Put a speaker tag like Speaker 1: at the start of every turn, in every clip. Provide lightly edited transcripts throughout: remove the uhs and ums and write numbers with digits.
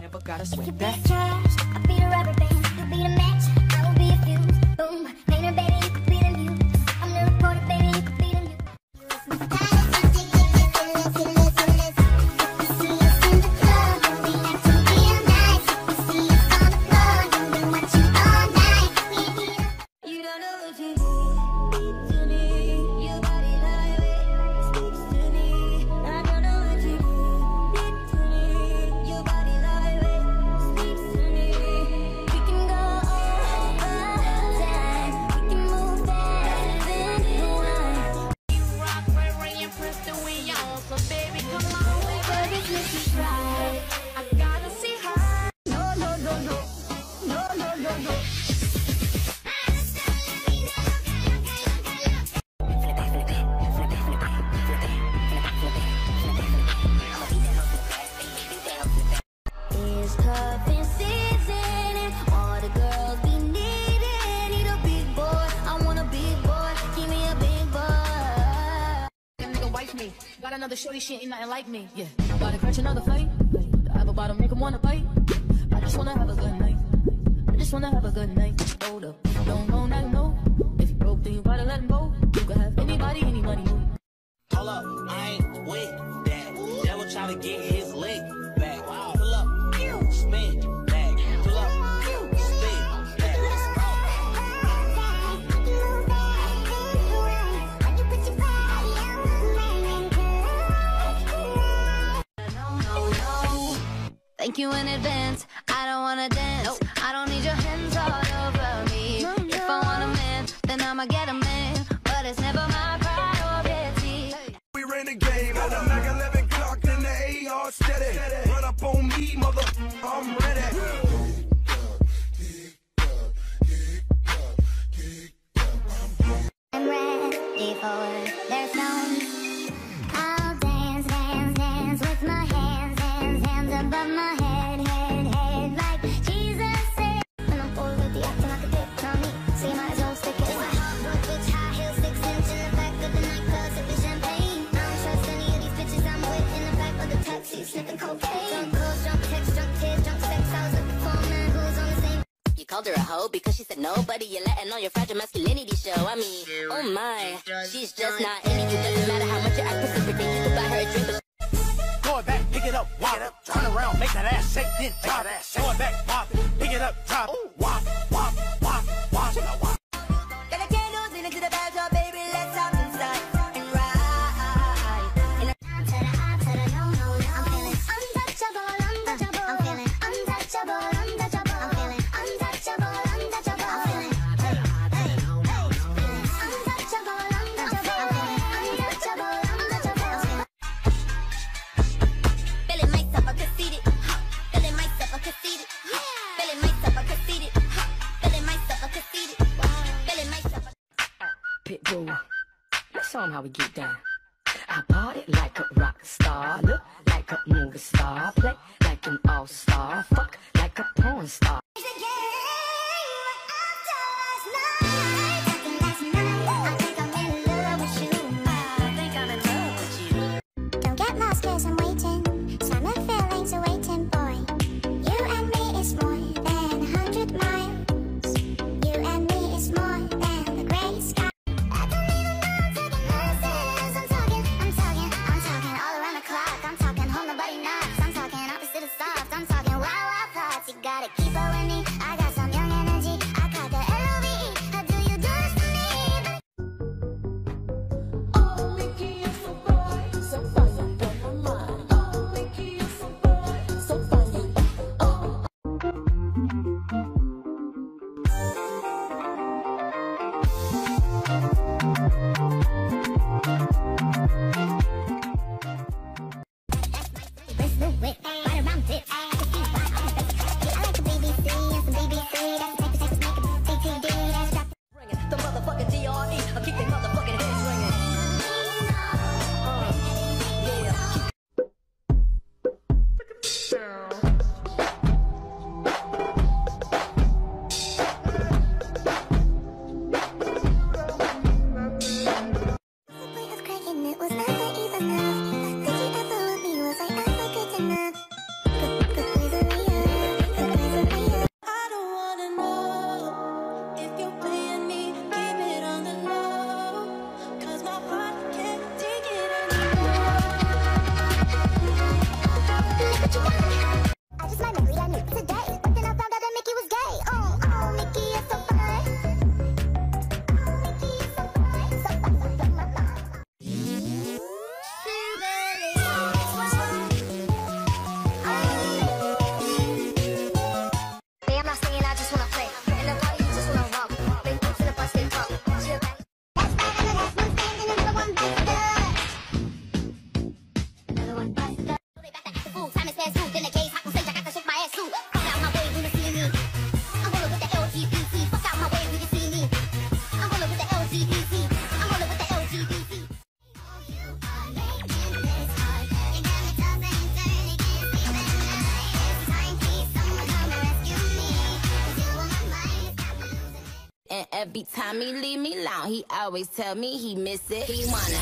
Speaker 1: never gotta sweat
Speaker 2: You be
Speaker 1: that.
Speaker 2: trash, I'll be the rubber band. You be the match, I will be a fuse. Boom, painter, baby, you could be the muse. I'm the reporter, baby, you could be the news. You don't know what you do. Speak to me. Your body language speaks to me. I don't know what you do. Speak to me. Your body language speaks to me. We can go over time. We can move faster than you want.
Speaker 3: You rock, Ray, and Princeton, we on. So baby, come on,
Speaker 2: Baby, make me cry.
Speaker 3: I gotta see her.
Speaker 2: No, no, no, no. No, no, no, no. It's cuffing season and all the girls be needing. Need a big boy, I want a big boy. Give me a big boy.
Speaker 3: That nigga wife me. Got another shorty, she ain't nothing like me. Yeah, gotta catch another fight. I have a bottom, make him wanna bite. I just wanna have a good night. I just wanna have a good night. Hold up, don't go, now you know. If you broke, then you gotta let him go. You can have anybody, any money.
Speaker 4: Hold up, I ain't with that. Devil tryna get his leg back. Pull up, spin back. Pull up, spin back.
Speaker 2: Thank you in advance. I don't wanna dance. I don't need your hands all over me. If I want a man, then I'ma get a man. But it's never my priority.
Speaker 5: We ran the game on the Mac 11 clock in the AR steady. Run up on me, mother, I'm ready.
Speaker 2: I'm ready for their songs. I'll dance, dance, dance with my hands, hands, hands above my head, head, head. Like Jesus said. When I'm forward with the acting like a bitch on me. So you might as well stick it. It's a hot boy bitch, high heels, 6 inch in the back of the nightclub, sipping champagne. I don't trust any of these bitches I'm with in the back of the taxi, sniffing cocaine. Drunk girls, drunk texts, drunk tears, drunk sex. I was looking for a man who was on the same.
Speaker 6: You called her a hoe because she said nobody. You're letting on your fragile masculinity show. I mean, oh my, she's just not into you. Doesn't matter how much you act precipitate. You can buy her a drink, but
Speaker 4: Throw it back, pick it up, wop it. Turn around, make that ass shake, then drop it. Throw it back, pop it. Pick it up, drop it. Wop, wop, wop, wop, wop.
Speaker 2: Got a candles in into the bathtub, baby. Let's hop inside and ride. And to the high, to the no, no, no. I'm feeling untouchable, untouchable. I'm feeling untouchable, untouchable. I'm feeling untouchable, untouchable. I'm feeling untouchable, untouchable. I'm feeling untouchable, untouchable. Feeling myself, I could see it. Feeling myself, I could see it. Feeling myself, I could see it. Feeling myself, I could see it. Feeling myself.
Speaker 1: Pitbull, let's show 'em how we get down. I party like a rock star, look like a movie star, play like an all-star, fuck like a porn star.
Speaker 2: Don't get lost 'cause I'm waiting. Summer feelings are waiting, boy. You and me is more than 100 miles. You and me is more than the gray sky. I don't even know I'm taking nurses. I'm talking all around the clock. I'm talking home, nobody knocks. I'm talking opposite of soft. I'm talking wild, wild thoughts. You gotta keep up with me. I got some young energy. I caught the LOVE. How do you do this to me?
Speaker 3: Oh, Mickey, you're so boy, so funny, blow my mind. Oh, Mickey, you're so boy, so funny. Oh.
Speaker 2: Wrist, right around it. I can see why I'm fake. Yeah, I like the BBC and some
Speaker 6: every time he leave me alone, he always tell me he miss it. He wanna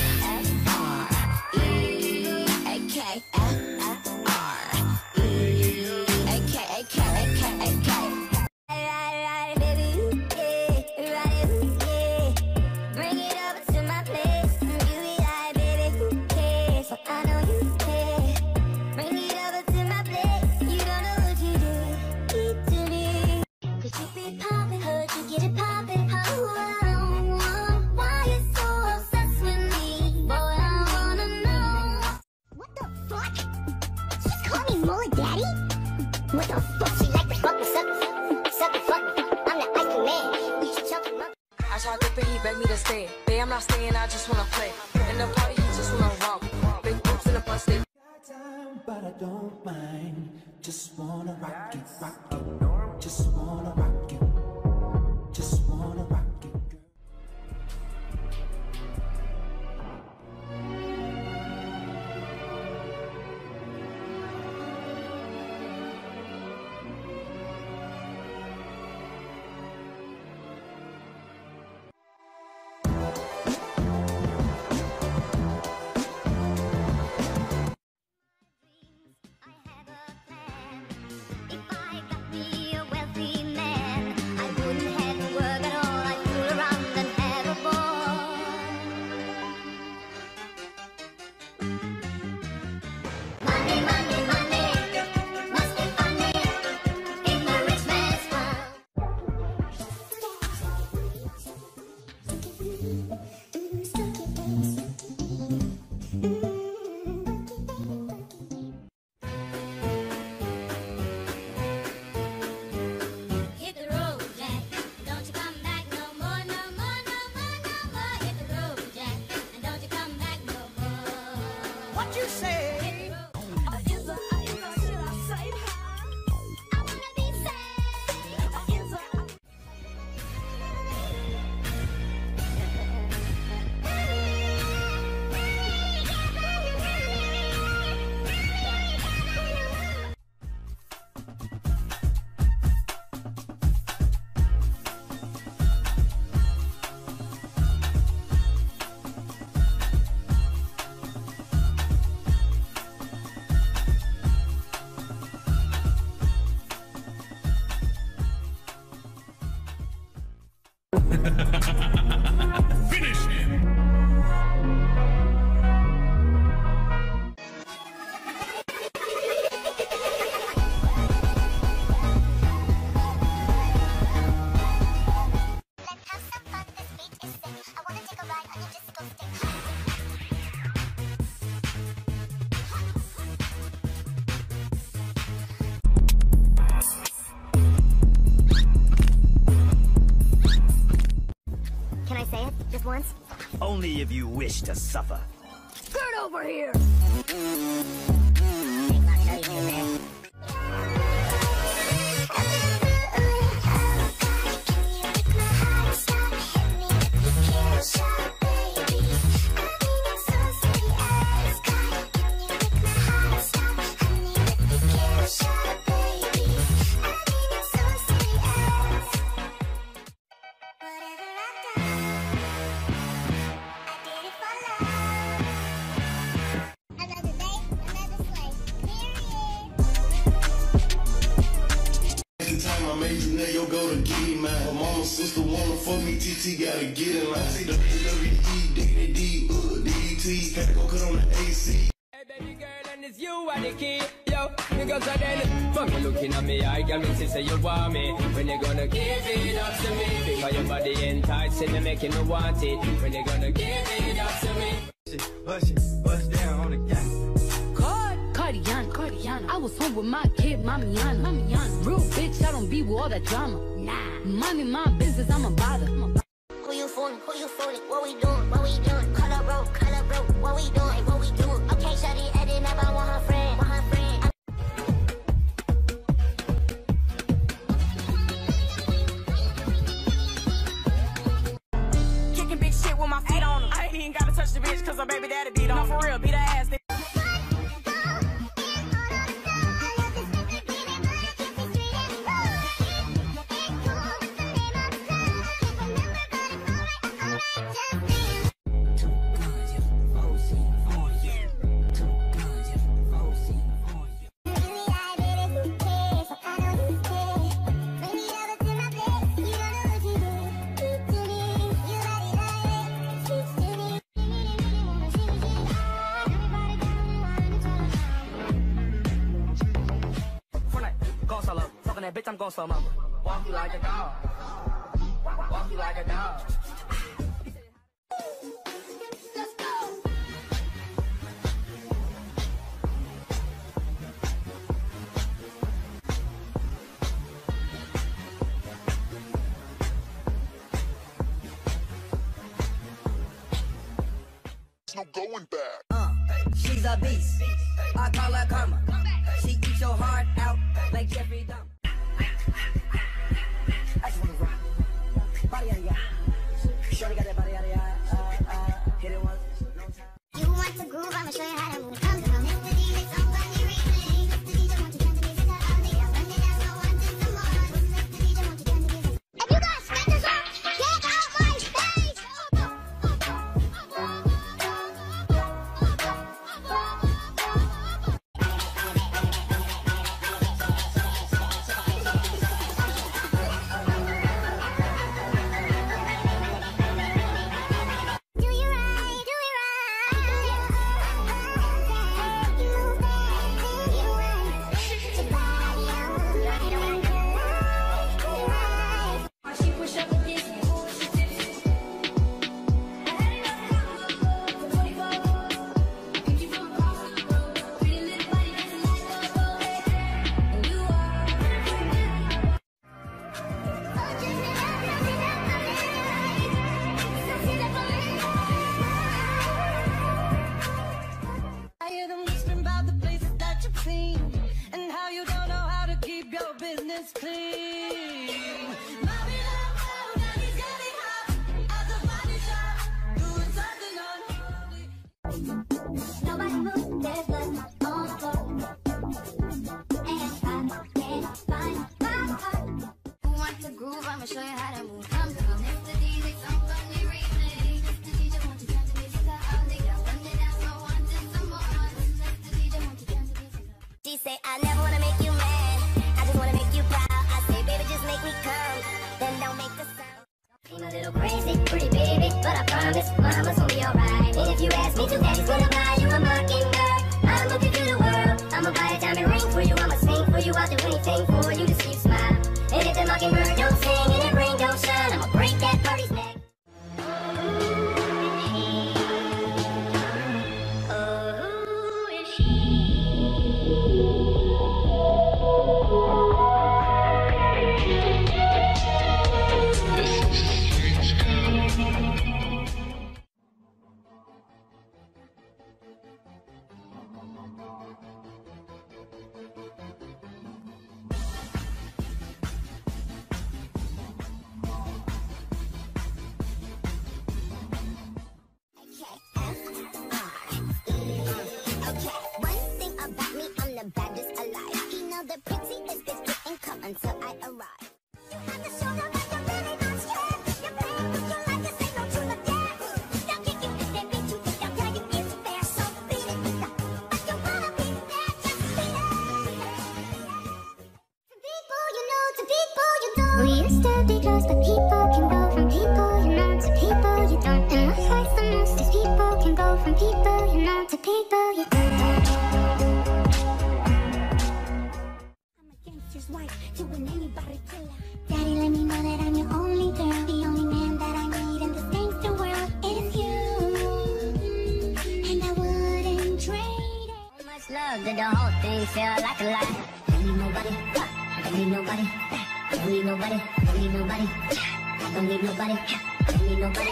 Speaker 6: F-F-R-E-A-K-A-K-A-K-A-K. Right, baby, yeah, right, yeah. Bring it over to my place. You be like, baby, who cares? I know you care. Bring it over to my place. You don't know what you do. Keep to me. Cause you be poppin', heard you get it poppin'. Oh, why you so obsessed with me? Boy, I wanna know. What the fuck? She's calling me Mullet Daddy? What the fuck? She like to fuck me, suck me, fuck me. I'm the ice cream man. You should chunk him up.
Speaker 7: I tried to pay, he begged me to stay. Babe, I'm not staying, I just wanna play. In the party, he just wanna romp. Big boobs in the bus, they
Speaker 8: Time, but I don't mind. Just wanna rock it, rock it. Just wanna rock it. Just wanna rock it, girl.
Speaker 2: I have a plan. If I got me a wealthy man, I wouldn't have to work at all. I'd fool around and have a ball. Money, money, money, must be funny in the rich man's world. Hit the road, Jack. Don't you come back no more, no more, no more, no more. Hit the road, Jack, and don't you come back no more.
Speaker 8: What you say?
Speaker 2: Hit the road. Should I say hi? I wanna be
Speaker 5: Finish him!
Speaker 2: Let's have some fun. This beat is sick. I wanna take a ride on your disco stick. Can I say it just once?
Speaker 9: Only if you wish to suffer.
Speaker 2: Get over here!
Speaker 5: Go to get him out. My mama, sister wanna fuck me, TT gotta get in line. Say WWE, DDD, DDT, gotta go cut on the AC.
Speaker 10: Hey baby girl, and it's you are the key. Yo, niggas are then fuck you looking at me. I got me to say you want me. When you gonna give it up to me? Because your body enticing me, making me want it. When you gonna give it up to me?
Speaker 8: Bust down on the gas.
Speaker 1: Cardiana. I was home with my kid, Mamiana. Real bitch, I don't be with all that drama. Nah. Mind my business, I'm a bother.
Speaker 2: Who you fooling? Who you fooling? What we doing? What we doing? Color road, what we doing? What we doing? Okay, shawty, Eddie never want her friend. Want her friend.
Speaker 11: Kicking big shit with my feet on them. I ain't even gotta touch the bitch cause her baby daddy beat on. No, for real, beat her ass.
Speaker 12: off in that bitch, I'm going some up. Walk you like a dog. Walk you like a dog.
Speaker 2: Let's go.
Speaker 13: No going back.
Speaker 12: She's a beast. I call her karma. She eats your heart out like Jeffrey Dahmer. I just wanna rock. Body out of ya. Shorty got that body out of ya. Hit it once, no time.
Speaker 2: You want to groove? I'ma show you how to move. Come, come. Mr. DJ, somebody replay. Mr. DJ, want to dance to music all day. I'll run it out, so one to some more. Mr. DJ, want to dance to music. If you got spenders on, get out my face.
Speaker 3: I hear them whispering about the places that you've seen and how you don't know how to keep your business clean. Mommy, love, now he's getting hot at the body shop, doing something unholy.
Speaker 2: Nobody moves, there's blood on the floor. And I can't find my heart. Who wants to groove? I'ma show you how to move. Come, come. Mr. DJ, somebody replay. Mr. DJ, want to dance to music all day. I'll run it out, so one to some more. Mr. DJ, want to dance to music. She say, I never wanna make you mad. I just wanna make you proud. I say, baby, just make me come. Then don't make the sound. Seem a little crazy, pretty baby, but I promise mama's gonna be alright. And if you ask me to, daddy's gonna buy you a mockingbird. I'ma give you the world. I'ma buy a diamond ring for you. I'ma sing for you. I'll do anything for you to see you smile. And if the mockingbird don't sing and that ring don't shine, I'ma break that party's neck. Until I arrive. You have to show them that you're really not scared. You're playing with your life, this ain't no truth or dare. They'll kick you if they beat you, they'll tell you it's fair, so beat it. But you wanna be there, just be there. To people you know, to people you don't. We used to be close, but people can go from people you know to people you don't. And what hurts the most is people can go from people you know to people you don't. Wife to an anybody killer. Daddy, let me know that I'm your only girl, the only man that I need in this gangster world is you, and I wouldn't trade it. So much love that the whole thing felt like a lie. Don't need nobody, don't need nobody, don't need nobody, don't need nobody, don't need nobody, don't need nobody.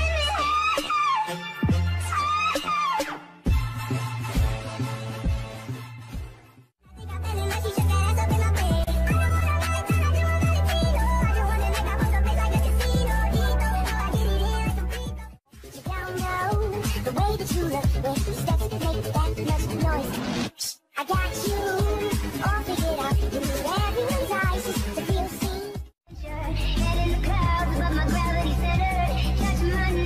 Speaker 2: I got you all figured out. You need everyone's eyes just to feel seen. Head in the clouds above my gravity center. Touch my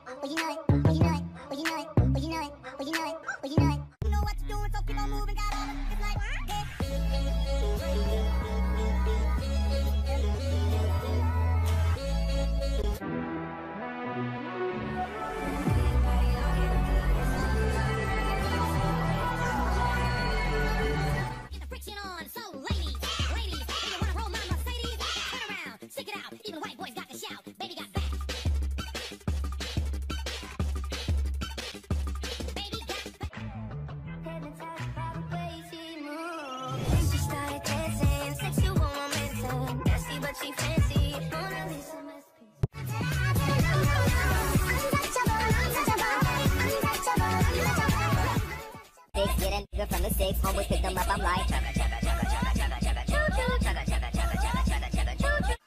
Speaker 2: well you know it, well you know it, well you know it, well you know it, well you know it, well you know it. You know what you're doing, so keep on moving, got all it. It's like,
Speaker 6: Get the friction on, so ladies, if you wanna roll my Mercedes, turn around, stick it out. Even white boys got to shout, baby got back. Baby got back. Hypnotized by the way she moves. Then she started dancing, sexual momentum. Nasty but she fancy, Mona Lisa
Speaker 2: get a nigga from the six, homeboys pick them up, I'm like chugga chugga chugga chugga chugga chugga choo choo chugga chugga chugga chugga chugga chugga choo choo.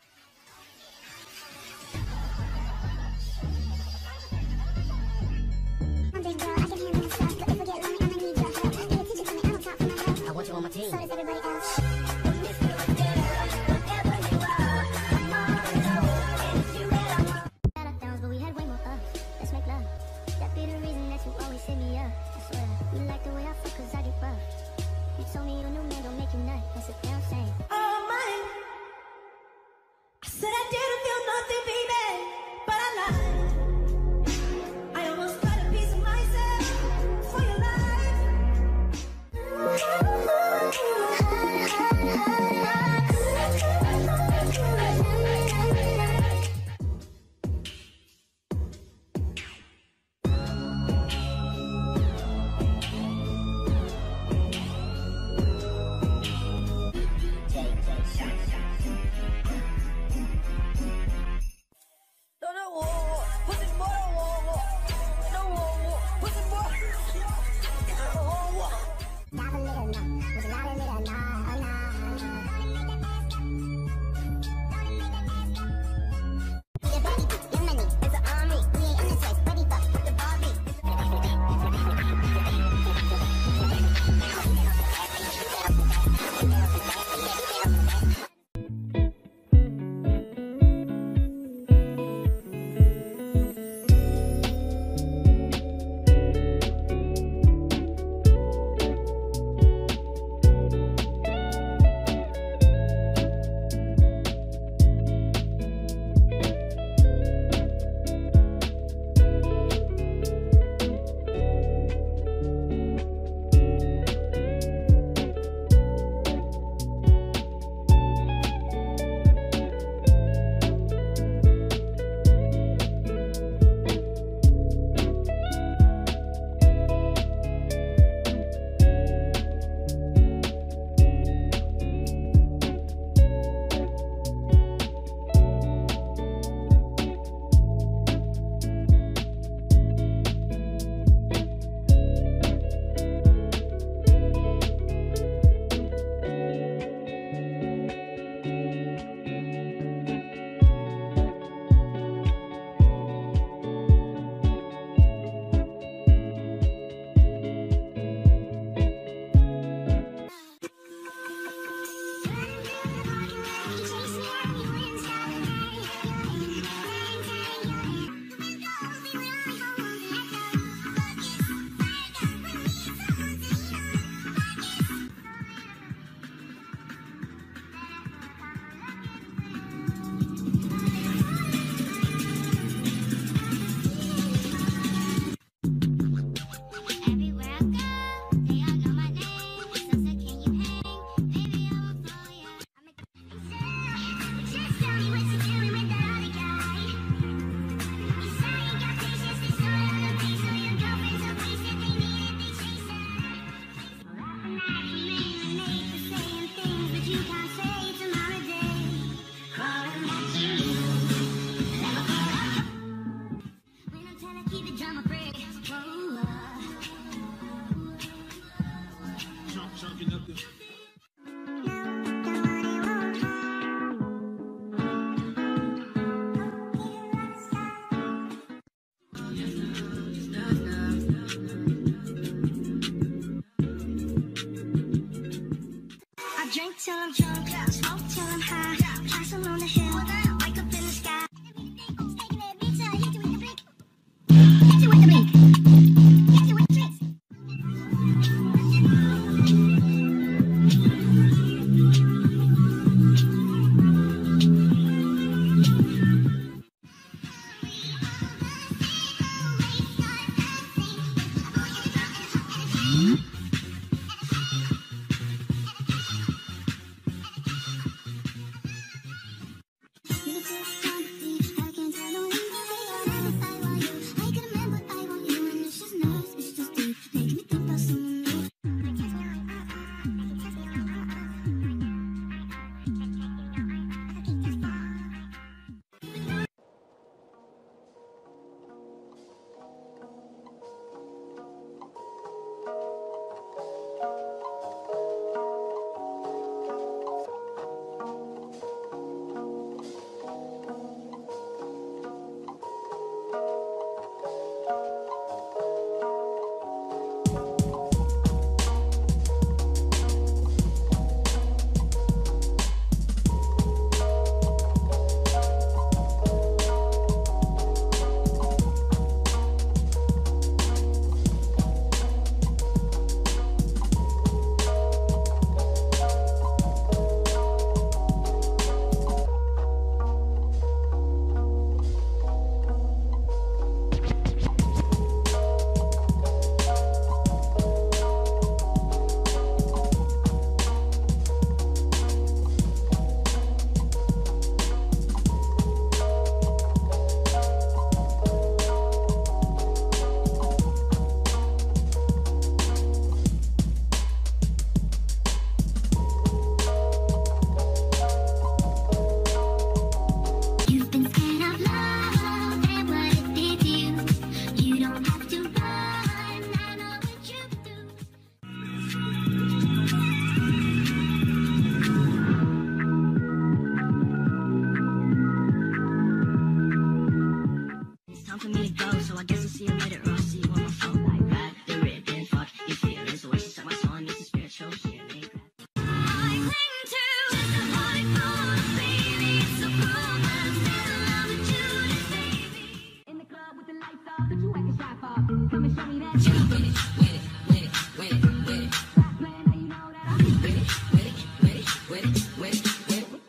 Speaker 2: I want you on my team. So does everybody else. But we had way more ups. Let's make love. That be the reason that you always hit me up. I swear. You like the way I fuck cause I get rough. You told me your new man don't make you nut. That's a damn shame.
Speaker 14: Oh my, I said I didn't feel nothing, baby, but I lied. I almost got a piece of myself for your life.
Speaker 15: and let it raw. See what I felt like. Ride the rip and fuck your feelings. The way she took my song, this is spiritual shit. Come and show me that you with it, with it, with it, with it, with it. Stop playing, now you know that I'm with it, with it, with it, with it, with it, with it.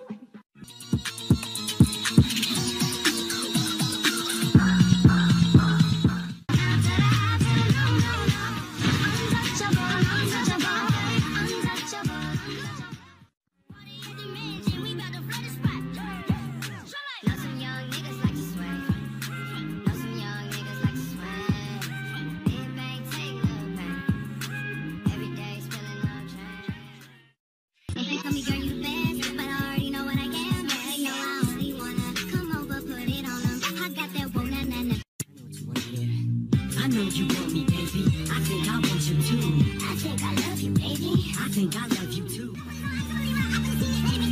Speaker 15: I know you want me, baby. I think I want you too. I think I love you, baby. I think I love you too.